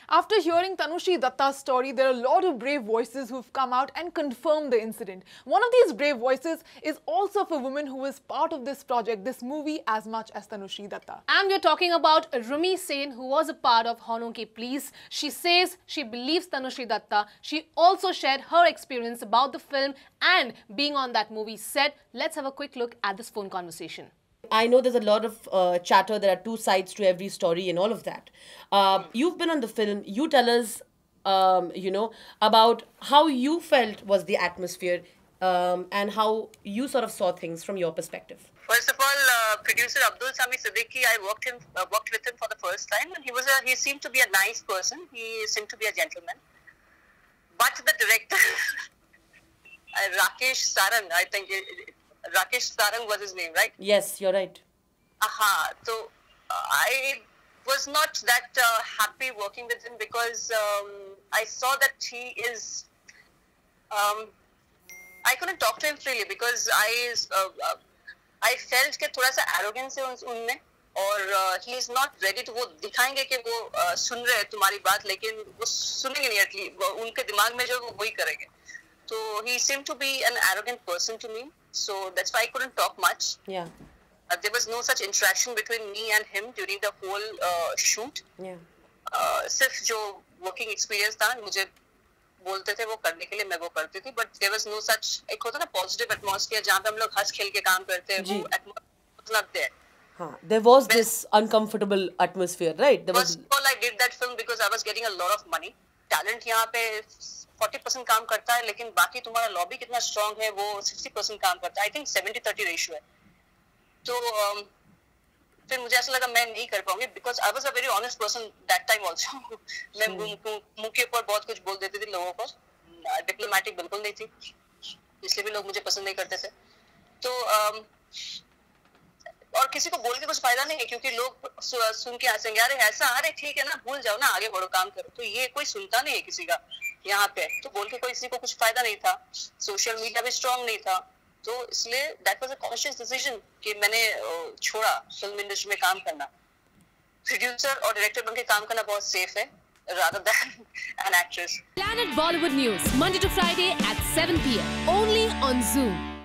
After hearing Tanushree Dutta's story, there are a lot of brave voices who've come out and confirmed the incident. One of these brave voices is also of a woman who is part of this project, this movie, as much as Tanushree Dutta. And we're talking about Rimi Sen, who was a part of Honor Ke Please. She says she believes Tanushree Dutta. She also shared her experience about the film and being on that movie set. Let's have a quick look at this phone conversation. I know there's a lot of chatter. There are two sides to every story and all of that. You've been on the film. You tell us, about how you felt was the atmosphere and how you sort of saw things from your perspective. First of all, producer Abdul Sami Siddiqui, I worked with him for the first time, and he seemed to be a nice person. He seemed to be a gentleman. But the director, Rakesh Sarang, I think. Rakesh Sarang was his name, right? Yes, you're right. So I was not that happy working with him because I saw that he is. I couldn't talk to him freely because I felt कि थोड़ा सा arrogance है उनमें और he is not ready to वो दिखाएंगे कि वो सुन रहे हैं तुम्हारी बात लेकिन वो सुनेंगे नहीं एटलीस्ट उनके दिमाग में जो वो वही करेंगे. So he seemed to be an arrogant person to me. So that's why I couldn't talk much. Yeah. There was no such interaction between me and him during the whole shoot. Yeah. सिर्फ जो working experience था मुझे बोलते थे वो करने के लिए मैं वो करती थी. But there was no such एक होता ना positive atmosphere जहाँ पे हम लोग हंस खेल के काम करते हैं. वो atmosphere was not there. There was this uncomfortable atmosphere, right? First of all, I did that film because I was getting a lot of money. Talent यहाँ पे 40% काम करता है लेकिन बाकी तुम्हारा लॉबी कितना स्ट्रांग है वो 60% काम करता है. आई थिंक 70-30 रेशियो है. तो फिर मुझे ऐसा लगा मैं नहीं कर पाऊंगी because I was a very honest person that time also. मैं मुंह के ऊपर बहुत कुछ बोल देती थी लोगों को. डिप्लोमेटिक बिल्कुल नहीं थी इसलिए भी लोग मुझे पसंद नहीं करते थे. तो और किसी को बोल के कुछ फायदा नहीं है क्योंकि लोग सुन के हंसेंगे अरे ऐसा अरे ठीक है ना भूल जाओ ना आगे बढ़ो काम करो. तो ये कोई सुनता नहीं है किसी का यहाँ पे. तो बोल के कोई किसी को कुछ फायदा नहीं था. सोशल मीडिया भी स्ट्रांग नहीं था. तो इसलिए that was a conscious decision कि मैंने छोड़ा फिल्म इंडस्ट्री में काम करना. प्रोड्यूसर और डायरेक्टर बनके काम करना बहुत सेफ है rather than an actress. Planet Bollywood News, Monday to Friday at 7 p.m. only on Zoom.